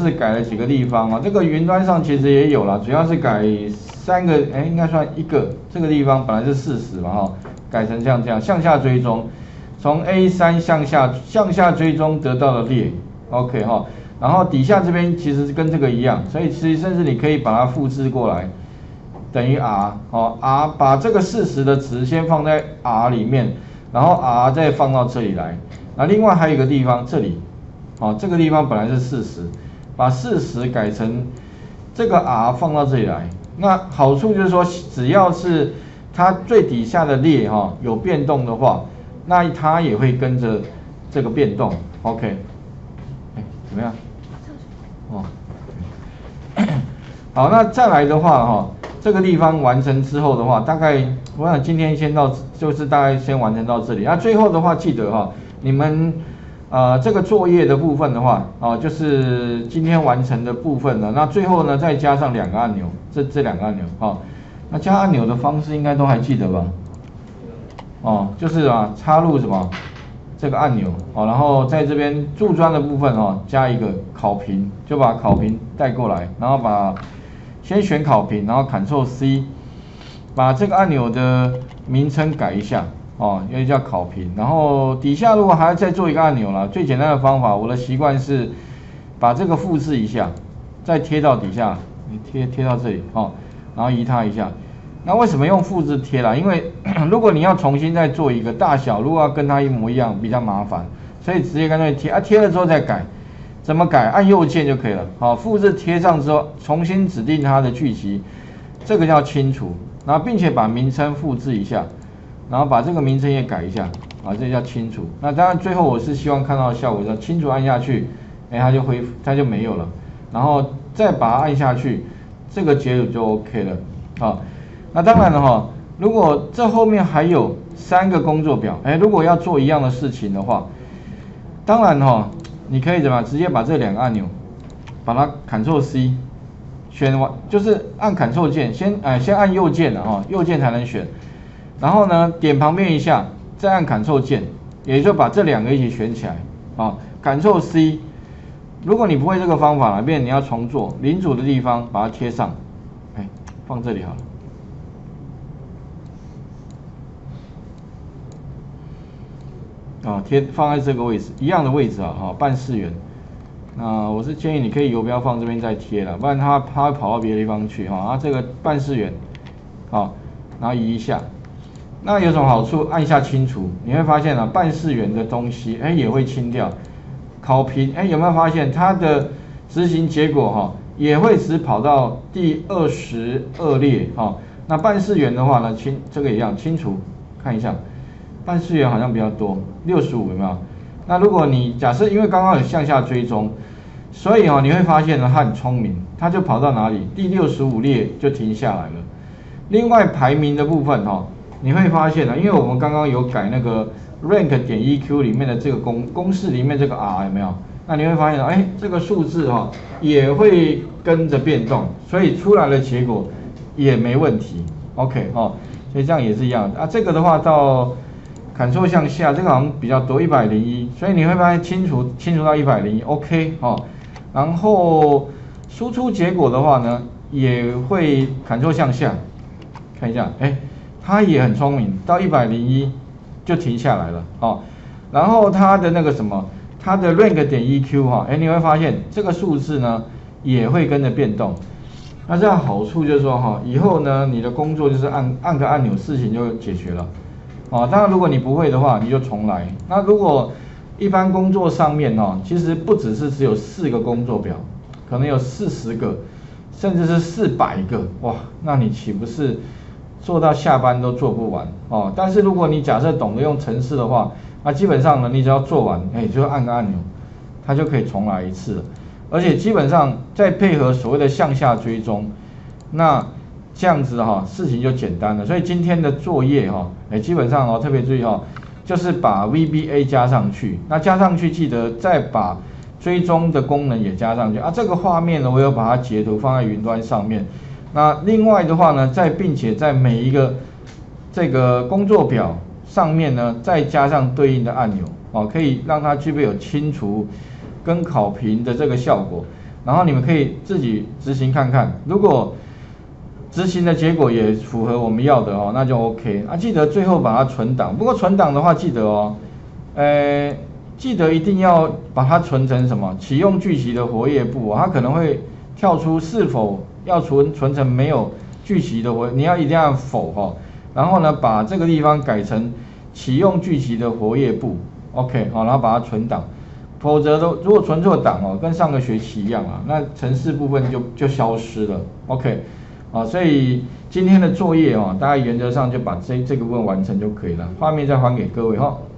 是改了几个地方啊，这个云端上其实也有啦，主要是改3个，应该算1个，这个地方本来是40嘛哈，改成像这样向下追踪，从 A3 向下追踪得到的列 ，OK 哈，然后底下这边其实跟这个一样，所以其实甚至你可以把它复制过来，等于 R 哦 ，R 把这个40的值先放在 R 里面，然后 R 再放到这里来，那另外还有一个地方这里。哦，这个地方本来是40，把40改成这个 R 放到这里来。那好处就是说，只要是它最底下的列哈有变动的话，那它也会跟着这个变动。OK， 怎么样？哦，好，那再来的话哈，这个地方完成之后的话，大概我想今天先到，就是大概先完成到这里。那最后的话，记得哈，你们。这个作业的部分的话，就是今天完成的部分呢。那最后呢，再加上2个按钮，这2个按钮，那加按钮的方式应该都还记得吧？就是插入什么这个按钮，然后在这边注专的部分加一个考评，就把考评带过来，然后先选考评，然后 Ctrl+C， 把这个按钮的名称改一下。因为叫考评，然后底下如果还要再做一个按钮啦，最简单的方法，我的习惯是把这个复制一下，再贴到底下，贴到这里然后移它一下。那为什么用复制贴啦？因为如果你要重新再做一个大小，如果要跟它一模一样，比较麻烦，所以直接干脆贴贴了之后再改。怎么改？按右键就可以了。复制贴上之后，重新指定它的剧集，这个叫清除，然后并且把名称复制一下。然后把这个名称也改一下，这叫清除。那当然最后我是希望看到的效果，叫清除按下去，它就没有了。然后再把它按下去，这个结果就 OK 了。那当然了如果这后面还有3个工作表，如果要做一样的事情的话，当然你可以怎么样？直接把这2个按钮，把它 Ctrl+C 选完，就是按 Ctrl 键，先按右键的右键才能选。然后呢，点旁边一下，再按 Ctrl 键，也就把这2个一起选起来。Ctrl+C， 如果你不会这个方法变你要重做，领主的地方把它贴上，放这里好了。放在这个位置，一样的位置办事员。那我是建议你可以游标放这边再贴了，不然它会跑到别的地方去这个办事员，然后移一下。那有什么好处？按下清除，你会发现办事员的东西也会清掉。考评有没有发现它的执行结果也会只跑到第22列那办事员的话呢，这个一样清除，看一下，办事员好像比较多，65有没有？那如果你假设因为刚刚有向下追踪，所以你会发现呢，它很聪明，它就跑到哪里？第65列就停下来了。另外排名的部分你会发现因为我们刚刚有改那个 rank 点 EQ 里面的这个公式里面这个 R 有没有？那你会发现这个数字也会跟着变动，所以出来的结果也没问题。OK 所以这样也是一样这个的话到 Ctrl 向下，这个好像比较多101，所以你会发现清除到101 OK 然后输出结果的话呢，也会 Ctrl 向下，看一下它也很聪明，到101就停下来了然后它的那个什么，它的 rank 点 EQ 你会发现这个数字呢也会跟着变动。那这样好处就是说以后呢你的工作就是按个按钮，事情就解决了当然如果你不会的话，你就重来。那如果一般工作上面其实不只有4个工作表，可能有40个，甚至是400个，哇，那你岂不是做到下班都做不完但是如果你假设懂得用程式的话，那基本上呢，你只要做完，就按个按钮，它就可以重来一次了。而且基本上再配合所谓的向下追踪，那这样子事情就简单了。所以今天的作业基本上特别注意就是把 VBA 加上去，那加上去记得再把追踪的功能也加上去这个画面呢，我有把它截图放在云端上面。那另外的话呢，并且在每一个这个工作表上面呢，再加上对应的按钮可以让它具备有清除跟考评的这个效果。 然后你们可以自己执行看看，如果执行的结果也符合我们要的哦，那就 OK 啊。记得最后把它存档，不过存档的话记得哦，记得一定要把它存成什么启用巨集的活页簿，它可能会跳出是否要存成没有巨集的活，你要一定要否哈，然后呢把这个地方改成启用巨集的活页簿 ，OK 好，然后把它存档，否则如果存错档哦，跟上个学期一样啊，那程式部分就消失了 ，OK。所以今天的作业大概原则上就把这个部分完成就可以了。画面再还给各位哈。